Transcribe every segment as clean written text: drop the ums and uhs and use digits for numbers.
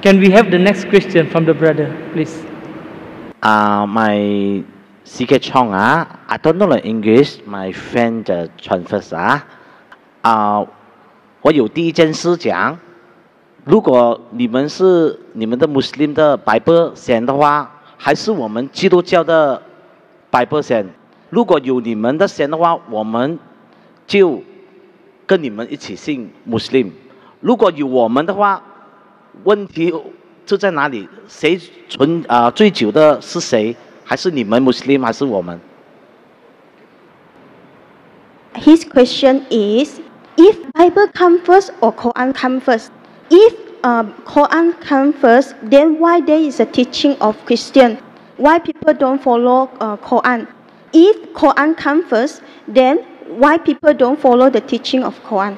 Can we have the next question from the brother, please? My CK Chong, I don't know the English. My friend transfers 我有第一件事讲，如果你们是你们的 Muslim 的 Bible 先的话，还是我们基督教的 Bible 先？如果有你们的先的话，我们就跟你们一起信 Muslim。如果有我们的话，问题就在哪里？谁最久的是谁？还是你们 Muslim 还是我们 His question is, if Bible come first or Quran come first? If Quran come first, then why there is a teaching of Christian? Why people don't follow Quran? If Quran come first, then why people don't follow the teaching of Quran?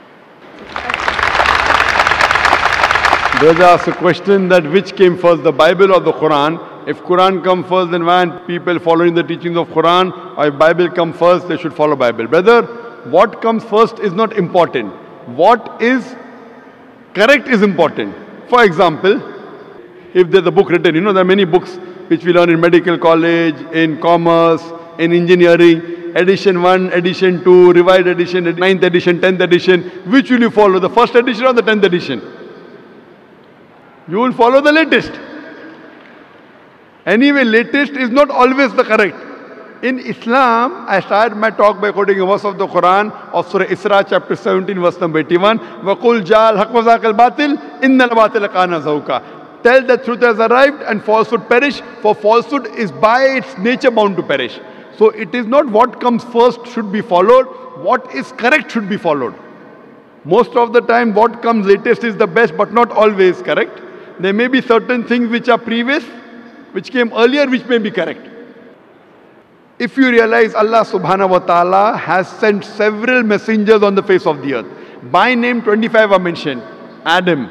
Brother asks a question that which came first, the Bible or the Quran? If Quran come first, then why aren't people following the teachings of Quran? Or if Bible come first, they should follow Bible. Brother, what comes first is not important. What is correct is important. For example, if there's a book written, there are many books which we learn in medical college, in commerce, in engineering, edition 1, edition 2, revised edition, 9th edition, 10th edition. Which will you follow, the first edition or the 10th edition? You will follow the latest. Anyway, latest is not always the correct. In Islam, I started my talk by quoting a verse of the Quran of Surah Isra, chapter 17, verse number 81. وَقُلْ جَاءَ الْحَقُّ وَزَهَقَ الْبَاطِلُ إِنَّ الْبَاطِلَ كَانَ زَهُوقًا. Tell that truth has arrived and falsehood perish, for falsehood is by its nature bound to perish. So it is not what comes first should be followed, what is correct should be followed. Most of the time what comes latest is the best, but not always correct. There may be certain things which are previous, which came earlier, which may be correct. If you realize Allah subhanahu wa ta'ala has sent several messengers on the face of the earth. By name 25 are mentioned. Adam,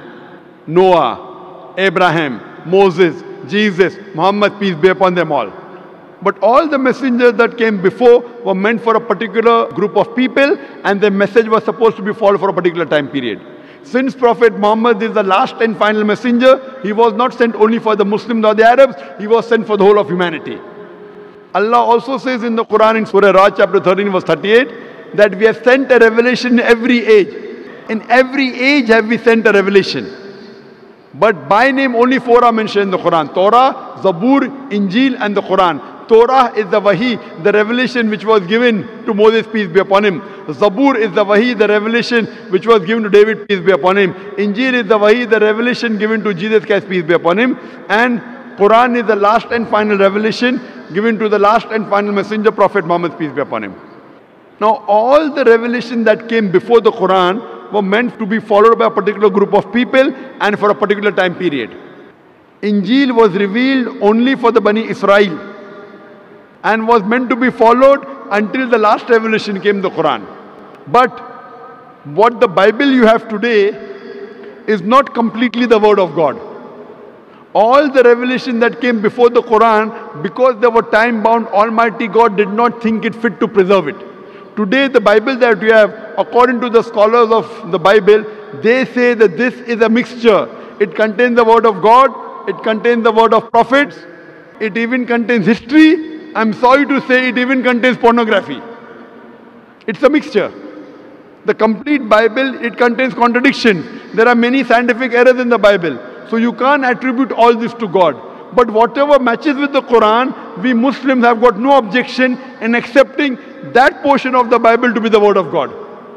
Noah, Abraham, Moses, Jesus, Muhammad, peace be upon them all. But all the messengers that came before were meant for a particular group of people, and their message was supposed to be followed for a particular time period. Since Prophet Muhammad is the last and final messenger, he was not sent only for the Muslims or the Arabs, he was sent for the whole of humanity. Allah also says in the Quran in Surah Ra'd chapter 13 verse 38 that we have sent a revelation in every age. In every age have we sent a revelation. But by name only 4 are mentioned in the Quran: Torah, Zabur, Injil and the Quran. Torah is the Wahi, the revelation which was given to Moses, peace be upon him. Zabur is the Wahi, the revelation which was given to David, peace be upon him. Injil is the Wahi, the revelation given to Jesus Christ, peace be upon him. And Quran is the last and final revelation given to the last and final messenger, Prophet Muhammad, peace be upon him. Now all the revelation that came before the Quran were meant to be followed by a particular group of people and for a particular time period. Injil was revealed only for the Bani Israel and was meant to be followed until the last revelation came, the Quran. But what the Bible you have today is not completely the word of God. All the revelation that came before the Quran, because they were time bound, Almighty God did not think it fit to preserve it. Today the Bible that we have, according to the scholars of the Bible, they say that this is a mixture. It contains the word of God, it contains the word of prophets, it even contains history. I'm sorry to say it even contains pornography. It's a mixture. The complete Bible, it contains contradictions. There are many scientific errors in the Bible. So you can't attribute all this to God. But whatever matches with the Quran, we Muslims have got no objection in accepting that portion of the Bible to be the word of God.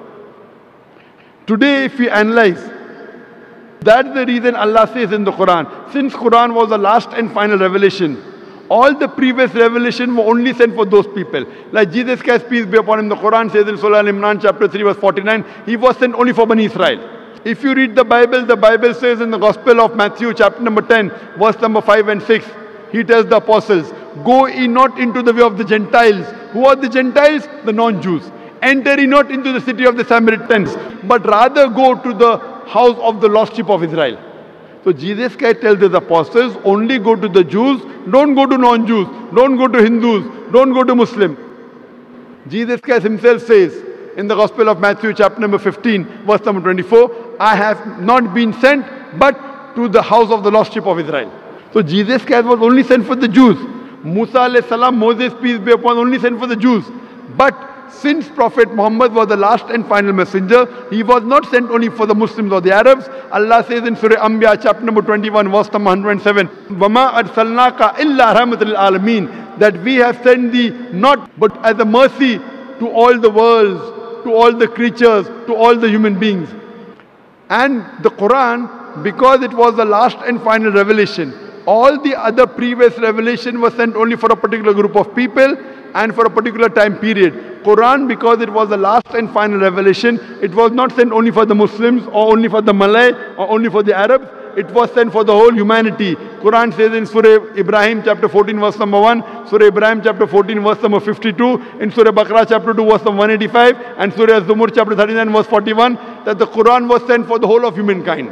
Today if we analyze, that's the reason Allah says in the Quran, since Quran was the last and final revelation, all the previous revelation were only sent for those people. Like Jesus Christ, peace be upon him, the Quran says in Surah Al-Imran chapter 3 verse 49, he was sent only for Bani Israel. If you read the Bible says in the Gospel of Matthew chapter number 10 verse number 5 and 6, he tells the apostles, go ye not into the way of the Gentiles. Who are the Gentiles? The non-Jews. Enter ye not into the city of the Samaritans, but rather go to the house of the lost sheep of Israel. So Jesus Christ tells his apostles, only go to the Jews, don't go to non-Jews, don't go to Hindus, don't go to Muslim. Jesus Christ himself says in the Gospel of Matthew chapter number 15 verse number 24, I have not been sent but to the house of the lost sheep of Israel. So Jesus Christ was only sent for the Jews. Musa alayhi salam, Moses, peace be upon, only sent for the Jews. But since Prophet Muhammad was the last and final messenger, he was not sent only for the Muslims or the Arabs. Allah says in Surah Anbiya, chapter number 21, verse number 107, وَمَا أَرْسَلْنَاكَ إِلَّا رَحْمَةً لِلْعَالَمِينَ, that we have sent thee not but as a mercy to all the worlds, to all the creatures, to all the human beings. And the Quran, because it was the last and final revelation, all the other previous revelation was sent only for a particular group of people and for a particular time period. Quran, because it was the last and final revelation, it was not sent only for the Muslims or only for the Malay or only for the Arabs. It was sent for the whole humanity. Quran says in Surah Ibrahim chapter 14 verse number 1, Surah Ibrahim chapter 14 verse number 52, in Surah Baqarah chapter 2 verse number 185, and Surah Az-Zumur chapter 39 verse 41, that the Quran was sent for the whole of humankind.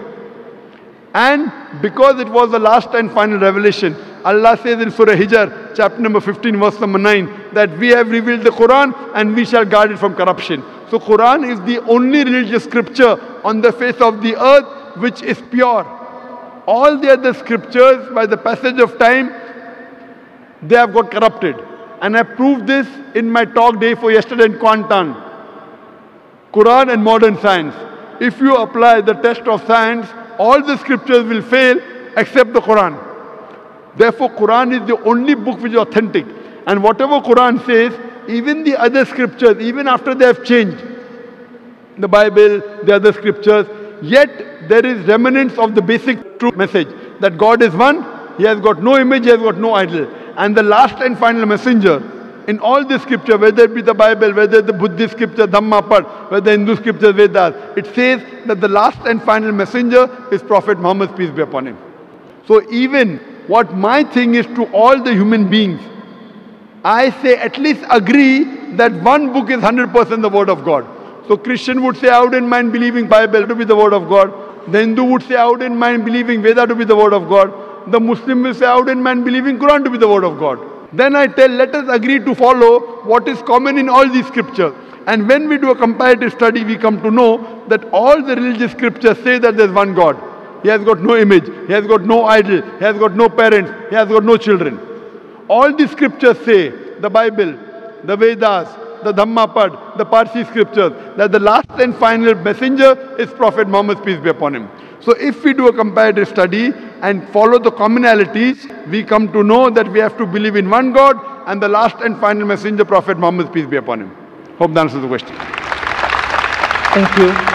And because it was the last and final revelation, Allah says in Surah Hijr, chapter number 15, verse number 9, that we have revealed the Quran and we shall guard it from corruption. So Quran is the only religious scripture on the face of the earth which is pure. All the other scriptures, by the passage of time, they have got corrupted. And I proved this in my talk day for yesterday in Kuantan. Quran and modern science. If you apply the test of science, all the scriptures will fail except the Quran. Therefore, Quran is the only book which is authentic. And whatever Quran says, even the other scriptures, even after they have changed, the Bible, the other scriptures, yet there is remnants of the basic true message that God is one, He has got no image, He has got no idol. And the last and final messenger in all the scripture, whether it be the Bible, whether the Buddhist scripture, Dhammapad, whether Hindu scripture, Vedas, it says that the last and final messenger is Prophet Muhammad, peace be upon him. So even what my thing is to all the human beings, I say at least agree that one book is 100% the word of God. So Christian would say, I wouldn't mind believing Bible to be the word of God. The Hindu would say, I wouldn't mind believing Veda to be the word of God. The Muslim will say, I wouldn't mind believing Quran to be the word of God. Then I tell, let us agree to follow what is common in all these scriptures. And when we do a comparative study, we come to know that all the religious scriptures say that there's one God. He has got no image, He has got no idol, He has got no parents, He has got no children. All the scriptures say, the Bible, the Vedas, the Dhammapad, the Parsi scriptures, that the last and final messenger is Prophet Muhammad, peace be upon him. So if we do a comparative study and follow the commonalities, we come to know that we have to believe in one God and the last and final messenger, Prophet Muhammad, peace be upon him. Hope that answers the question. Thank you.